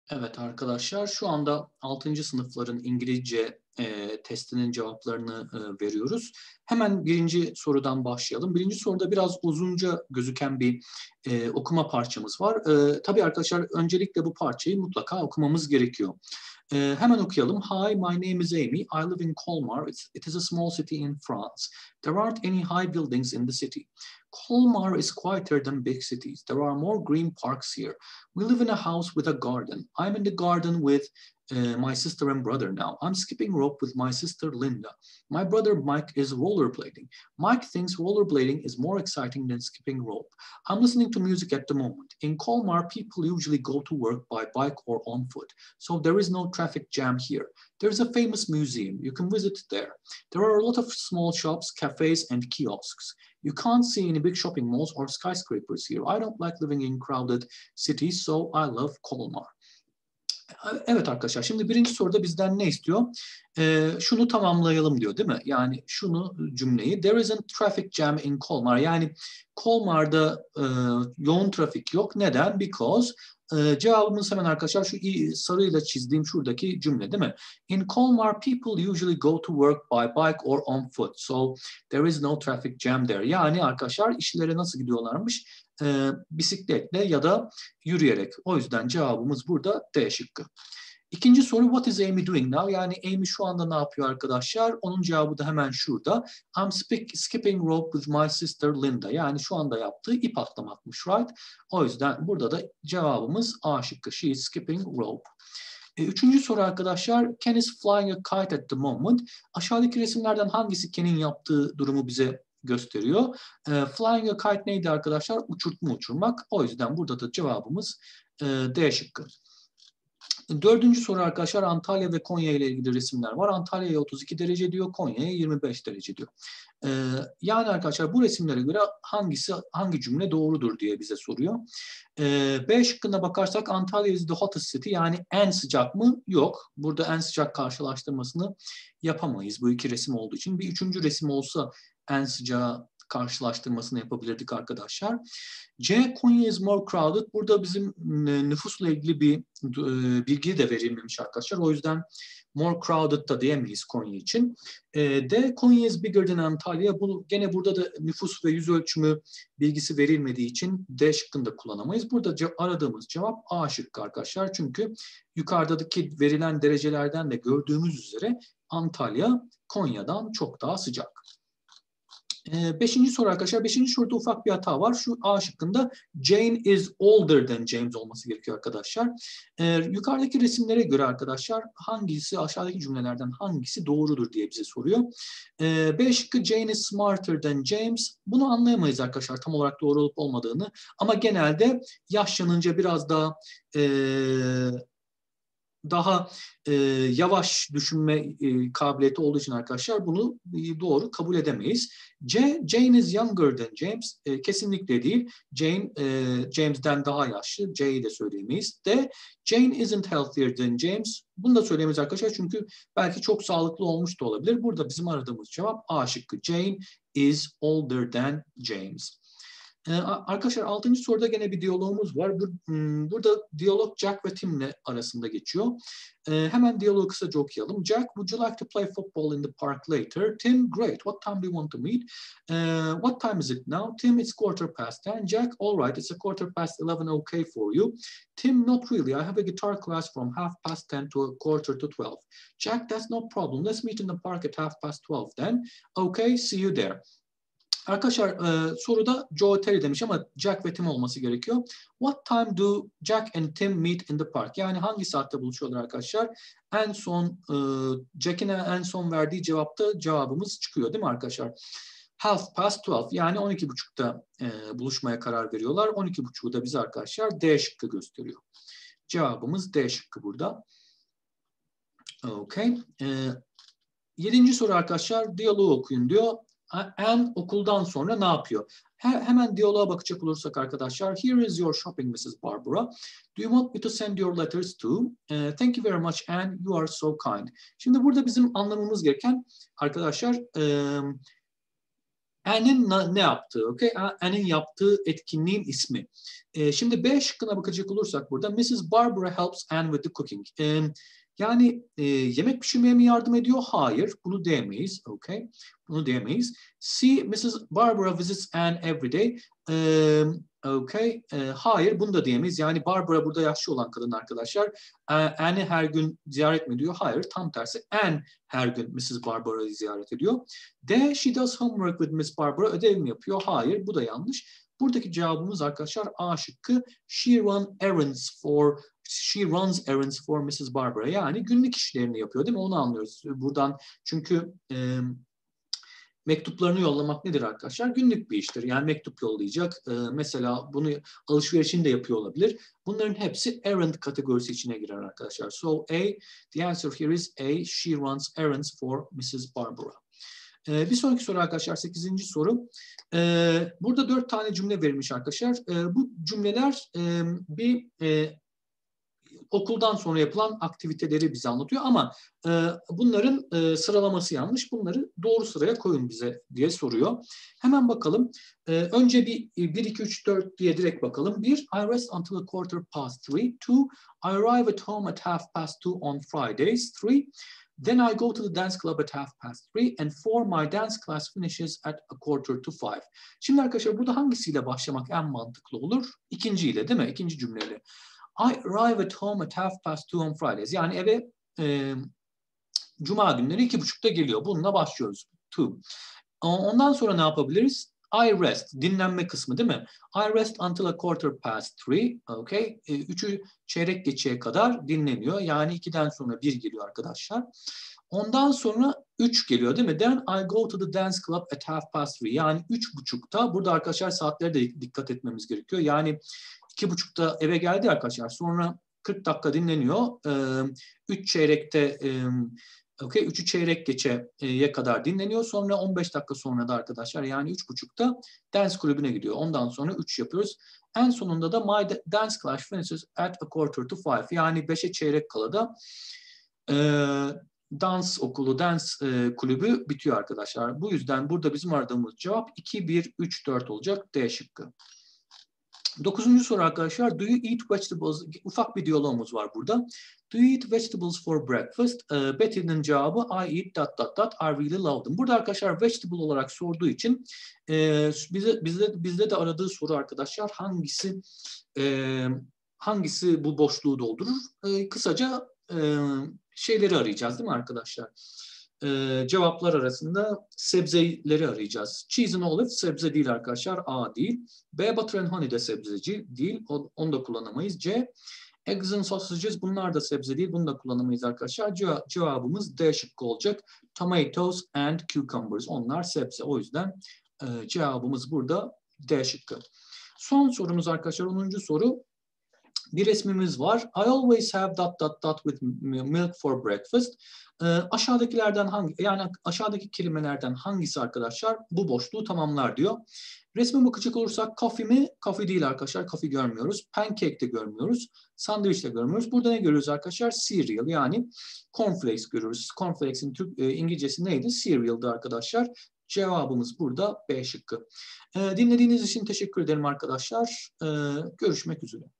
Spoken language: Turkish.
Evet arkadaşlar, şu anda 6. sınıfların İngilizce testinin cevaplarını veriyoruz. Hemen birinci sorudan başlayalım. Birinci soruda biraz uzunca gözüken bir okuma parçamız var. Tabii arkadaşlar, öncelikle bu parçayı mutlaka okumamız gerekiyor. Hemen okuyalım. Hi, my name is Amy. I live in Colmar. It is a small city in France. There aren't any high buildings in the city. Colmar is quieter than big cities. There are more green parks here. We live in a house with a garden. I'm in the garden with my sister and brother now. I'm skipping rope with my sister Linda. My brother Mike is rollerblading. Mike thinks rollerblading is more exciting than skipping rope. I'm listening to music at the moment. In Colmar, people usually go to work by bike or on foot, so there is no traffic jam here. There's a famous museum. You can visit there. There are a lot of small shops, cafes, and kiosks. You can't see any big shopping malls or skyscrapers here. I don't like living in crowded cities, so I love Colmar. Evet arkadaşlar, şimdi birinci soruda bizden ne istiyor? Şunu tamamlayalım diyor, değil mi? Yani şunu, cümleyi. There isn't traffic jam in Colmar. Yani Colmar'da yoğun trafik yok. Neden? Because cevabımız hemen arkadaşlar şu sarıyla çizdiğim şuradaki cümle, değil mi? In Colmar, people usually go to work by bike or on foot. So there is no traffic jam there. Yani arkadaşlar, işlere nasıl gidiyorlarmış? Bisikletle ya da yürüyerek. O yüzden cevabımız burada D şıkkı. İkinci soru, what is Amy doing now? Yani Amy şu anda ne yapıyor arkadaşlar? Onun cevabı da hemen şurada. I'm skipping rope with my sister Linda. Yani şu anda yaptığı ip atlamakmış, right? O yüzden burada da cevabımız A şıkkı. She is skipping rope. Üçüncü soru arkadaşlar, Ken is flying a kite at the moment. Aşağıdaki resimlerden hangisi Ken'in yaptığı durumu bize gösteriyor? Flying a kite neydi arkadaşlar? Uçurtma uçurmak. O yüzden burada da cevabımız D şıkkı. Dördüncü soru arkadaşlar, Antalya ve Konya ile ilgili resimler var. Antalya'ya 32 derece diyor, Konya'ya 25 derece diyor. Yani arkadaşlar, bu resimlere göre hangi cümle doğrudur diye bize soruyor. B şıkkına bakarsak Antalya is the hottest city, yani en sıcak mı? Yok. Burada en sıcak karşılaştırmasını yapamayız bu iki resim olduğu için. Bir üçüncü resim olsa en sıcağı karşılaştırmasını yapabilirdik arkadaşlar. C, Konya is more crowded. Burada bizim nüfusla ilgili bir bilgi de verilmemiş arkadaşlar. O yüzden more crowded da diyemeyiz Konya için. D, Konya is bigger than Antalya. Gene burada da nüfus ve yüz ölçümü bilgisi verilmediği için D şıkkını da kullanamayız. Burada aradığımız cevap A şıkkı arkadaşlar. Çünkü yukarıdaki verilen derecelerden de gördüğümüz üzere Antalya Konya'dan çok daha sıcak. Beşinci soru arkadaşlar. Beşinci soruda ufak bir hata var. Şu A şıkkında Jane is older than James olması gerekiyor arkadaşlar. Yukarıdaki resimlere göre arkadaşlar aşağıdaki cümlelerden hangisi doğrudur diye bize soruyor. B şıkkı Jane is smarter than James. Bunu anlayamayız arkadaşlar, tam olarak doğru olup olmadığını. Ama genelde yaşlanınca biraz daha yavaş düşünme kabiliyeti olduğu için arkadaşlar bunu doğru kabul edemeyiz. C, Jane is younger than James. Kesinlikle değil. Jane James'den daha yaşlı. C'yi de söyleyemeyiz. D, Jane isn't healthier than James. Bunu da söyleyemeyiz arkadaşlar, çünkü belki çok sağlıklı olmuş da olabilir. Burada bizim aradığımız cevap A şıkkı. Jane is older than James. Arkadaşlar 6. soruda gene bir diyalogumuz var. Burada diyalog Jack ve Tim'le arasında geçiyor. Hemen diyalogu kısaca okuyalım. Jack, would you like to play football in the park later? Tim, great. What time do you want to meet? What time is it now? Tim, it's 10:15. Jack, all right, it's 11:15 okay for you? Tim, not really. I have a guitar class from 10:30 to 11:45. Jack, that's no problem. Let's meet in the park at 12:30 then. Okay, see you there. Arkadaşlar soruda Joe Terry demiş ama Jack ve Tim olması gerekiyor. What time do Jack and Tim meet in the park? Yani hangi saatte buluşuyorlar arkadaşlar? En son Jack'in en son verdiği cevapta cevabımız çıkıyor, değil mi arkadaşlar? 12:30, yani 12:30'da buluşmaya karar veriyorlar. 12:30'u da bize arkadaşlar D şıkkı gösteriyor. Cevabımız D şıkkı burada. Okay. 7. soru arkadaşlar, diyaloğu okuyun diyor. And okuldan sonra ne yapıyor? Hemen diyaloğa bakacak olursak arkadaşlar. Here is your shopping, Mrs. Barbara. Do you want me to send your letters too? Thank you very much, Anne. You are so kind. Şimdi burada bizim anlamamız gereken arkadaşlar Anne'in ne yaptığı, okay? Anne'in yaptığı etkinliğin ismi. Şimdi B şıkkına bakacak olursak burada Mrs. Barbara helps Anne with the cooking. Yani yemek pişirmeye mi yardım ediyor? Hayır. Bunu diyemeyiz. Okay. Bunu diyemeyiz. C. Mrs. Barbara visits Anne every day. Okay. Hayır. Bunu da diyemeyiz. Yani Barbara burada yaşlı olan kadın arkadaşlar. Anne'i her gün ziyaret mi ediyor? Hayır. Tam tersi. Anne her gün Mrs. Barbara'yı ziyaret ediyor. D. She does homework with Miss Barbara. Ödev mi yapıyor? Hayır. Bu da yanlış. Buradaki cevabımız arkadaşlar A şıkkı. She runs errands for Mrs. Barbara. Yani günlük işlerini yapıyor değil mi? Onu anlıyoruz buradan. Çünkü mektuplarını yollamak nedir arkadaşlar? Günlük bir iştir. Yani mektup yollayacak. Mesela bunu alışverişini de yapıyor olabilir. Bunların hepsi errand kategorisi içine girer arkadaşlar. So A, the answer here is A. She runs errands for Mrs. Barbara. Bir sonraki soru arkadaşlar 8. soru. Burada 4 tane cümle verilmiş arkadaşlar. Bu cümleler bir okuldan sonra yapılan aktiviteleri bize anlatıyor ama bunların sıralaması yanlış. Bunları doğru sıraya koyun bize diye soruyor. Hemen bakalım. Önce bir 1, 2, 3, 4 diye direkt bakalım. 1. I rest until a quarter past 3. 2. I arrive at home at 2:30 on Fridays. 3. Then I go to the dance club at 3:30 and 4. My dance class finishes at 4:45. Şimdi arkadaşlar burada hangisiyle başlamak en mantıklı olur? İkinciyle değil mi? İkinci cümleyle. I arrive at home at 2:30 on Fridays. Yani eve Cuma günleri 2:30'da geliyor. Bununla başlıyoruz. 2. Ondan sonra ne yapabiliriz? I rest, dinlenme kısmı değil mi? I rest until a quarter past 3. Okay. 3'ü çeyrek geçeye kadar dinleniyor. Yani 2'den sonra 1 geliyor arkadaşlar. Ondan sonra 3 geliyor değil mi? Then I go to the dance club at 3:30. Yani 3:30'da. Burada arkadaşlar saatlere de dikkat etmemiz gerekiyor. Yani 2:30'da eve geldi arkadaşlar. Sonra 40 dakika dinleniyor. 3 çeyrekte okay, 3'ü çeyrek geçeye kadar dinleniyor. Sonra 15 dakika sonra da arkadaşlar yani 3:30'da dance kulübüne gidiyor. Ondan sonra 3 yapıyoruz. En sonunda da my dance class finishes at 4:45. Yani 5'e çeyrek kala da dans okulu, dans kulübü bitiyor arkadaşlar. Bu yüzden burada bizim aradığımız cevap 2, 1, 3, 4 olacak. D şıkkı. 9. soru arkadaşlar. Do you eat vegetables? Ufak bir diyalogumuz var burada. Do you eat vegetables for breakfast? Betty'nin cevabı I eat ... I really love them. Burada arkadaşlar vegetable olarak sorduğu için bizde de aradığı soru arkadaşlar hangisi bu boşluğu doldurur? Kısaca şeyleri arayacağız değil mi arkadaşlar? Cevaplar arasında sebzeleri arayacağız. Cheese and olive sebze değil arkadaşlar. A değil. B. Butter and honey de sebzeci değil. Onu da kullanamayız. C. Eggs and sausages bunlar da sebze değil. Bunu da kullanamayız arkadaşlar. Cevabımız D şıkkı olacak. Tomatoes and cucumbers. Onlar sebze. O yüzden cevabımız burada D şıkkı. Son sorumuz arkadaşlar 10. soru. Bir resmimiz var. I always have ... with milk for breakfast. Aşağıdaki kelimelerden hangisi arkadaşlar bu boşluğu tamamlar diyor. Resme bakacak olursak coffee mi? Coffee değil arkadaşlar. Coffee görmüyoruz. Pancake de görmüyoruz. Sandviç de görmüyoruz. Burada ne görüyoruz arkadaşlar? Cereal yani cornflakes görüyoruz. Cornflakes'in İngilizcesi neydi? Cereal'dı arkadaşlar. Cevabımız burada B şıkkı. Dinlediğiniz için teşekkür ederim arkadaşlar. Görüşmek üzere.